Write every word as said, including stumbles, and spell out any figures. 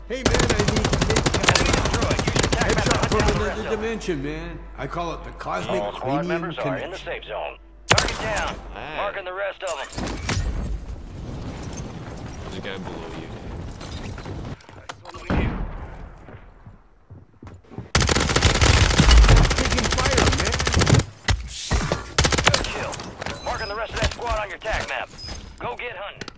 Hey man, I need to make Enemy destroyed. Use your tac map to headshot hunt from down the rest another of them. dimension, man. I call it the cosmic All squad cranium members are in the connection. safe zone. Target down. Alright. Marking the rest of them. There's a guy below you. Taking fire, man. Good kill. Marking the rest of that squad on your tac map. Go get hunting.